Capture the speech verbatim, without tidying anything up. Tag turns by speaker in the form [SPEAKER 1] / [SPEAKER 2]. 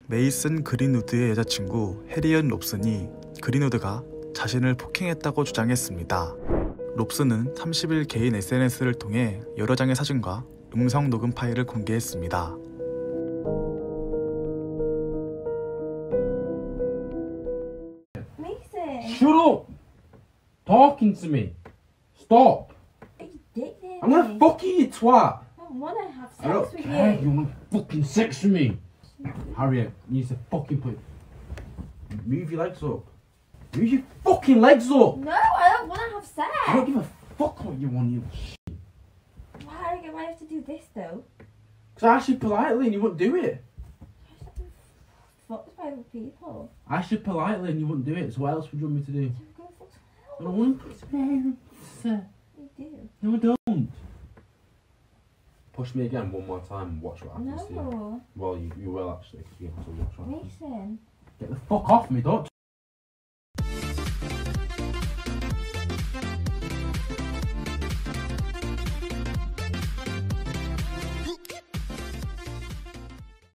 [SPEAKER 1] 메이슨 그린우드의 여자친구 해리언 롭슨이 그린우드가 자신을 폭행했다고 주장했습니다. 롭슨은 삼십 일 개인 에스엔에스를 통해 여러 장의 사진과 음성 녹음 파일을 공개했습니다.
[SPEAKER 2] Mason!
[SPEAKER 3] Shut up! Talking to me. Stop!
[SPEAKER 2] You dick there,
[SPEAKER 3] I'm gonna fuck you, you twat!
[SPEAKER 2] I don't wanna have sex
[SPEAKER 3] I don't
[SPEAKER 2] with
[SPEAKER 3] care.
[SPEAKER 2] you.
[SPEAKER 3] You wanna fucking sex with me? Harriet, you need to fucking put. Move your legs up. Move your fucking legs up!
[SPEAKER 2] No, I don't wanna have sex!
[SPEAKER 3] I don't give a fuck what you want, you shit.
[SPEAKER 2] Why do I have to do this though?
[SPEAKER 3] Because I asked you politely and you wouldn't do it.
[SPEAKER 2] Fucked by other people.
[SPEAKER 3] I asked you politely and you wouldn't do it, so what else would you want me to do?
[SPEAKER 2] Go fuck
[SPEAKER 3] I
[SPEAKER 2] someone
[SPEAKER 3] don't want to put some
[SPEAKER 2] else. You do.
[SPEAKER 3] No, I don't. Push me again one more time and watch what happens to you.
[SPEAKER 2] No.
[SPEAKER 3] Well, you, you will actually, because you have to watch what happens.
[SPEAKER 2] Mason.
[SPEAKER 3] Get the fuck off me, don't